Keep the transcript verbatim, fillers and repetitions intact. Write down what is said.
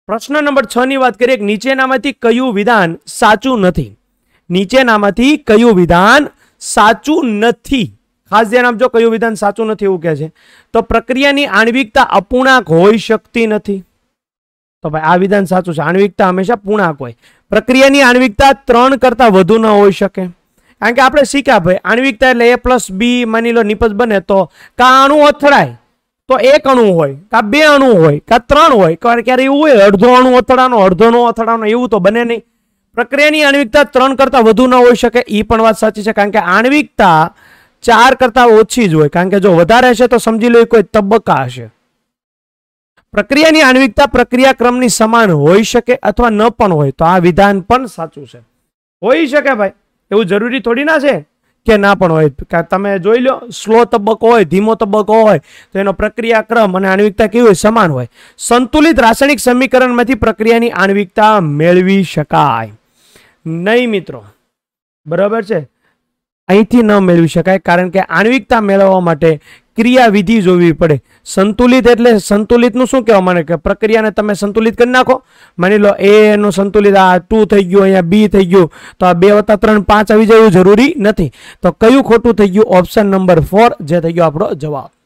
प्रश्न नंबर छ ની વાત કરીએ નીચેનામાંથી કયું વિધાન સાચું નથી નીચેનામાંથી કયું વિધાન સાચું નથી ખાસ ધ્યાન આપજો કયું વિધાન સાચું નથી એવું કહે છે તો પ્રક્રિયાની આણ્વિકતા અપૂર્ણાંક હોઈ શકતી નથી તો ભાઈ આ વિધાન સાચું છે આણ્વિકતા હંમેશા પૂર્ણાંક હોય પ્રક્રિયાની આણ્વિકતા ત્રણ કરતા વધુ ન હોઈ શકે કારણ કે આપણે શીખ્યા ભાઈ આણ્વિકતા એટલે a પ્લસ બી માની લો નિપજ બને તો કા અણુ અથડાય તો એક અણુ હોય કા બે અણુ હોય કા ત્રણ હોય ક્યારે એવું હોય અડધો અણુ અથડાનો અડધો નો અથડાનો એવું તો બને નહીં પ્રક્રિયાની આણ્વિકતા ત્રણ કરતા વધુ ન હોઈ શકે એ પણ વાત સાચી છે કારણ કે આણ્વિકતા ચાર કરતા ઓછી જ હોય કારણ કે જો વધારે હશે તો સમજી લો કોઈ તબક્કા હશે પ્રક્રિયાની આણ્વિકતા પ્રક્રિયા ક્રમની સમાન હોઈ શકે અથવા ન પણ હોય તો આ વિધાન પણ સાચું છે હોઈ શકે ભાઈ એવું જરૂરી થોડી ના છે કે ના પણ હોય તમે જોઈ લો સ્લો તબક્કો હોય ધીમો તબક્કો હોય તો એનો પ્રક્રિયા ક્રમ અને આણ્વિકતા કેવી હોય સમાન હોય સંતુલિત રાસાયણિક સમીકરણમાંથી પ્રક્રિયાની આણ્વિકતા મેળવી શકાય નહીં મિત્રો બરાબર છે અહીંથી ન મેળવી શકાય કારણ કે આણ્વિકતા મેળવવા માટે ક્રિયાવિધિ જોવી પડે સંતુલિત એટલે સંતુલિતનું શું કહેવા માંગે કે પ્રક્રિયાને તમે સંતુલિત કરી નાખો માની લો એ નું સંતુલિત આ ટુ થઈ ગયું અહીંયા બી થઈ ગયું તો આ બે વત્તા ત્રણ પાંચ આવી જવું જરૂરી નથી તો કયું ખોટું થઈ ગયું ઓપ્શન નંબર ફોર જે થઈ ગયો આપણો જવાબ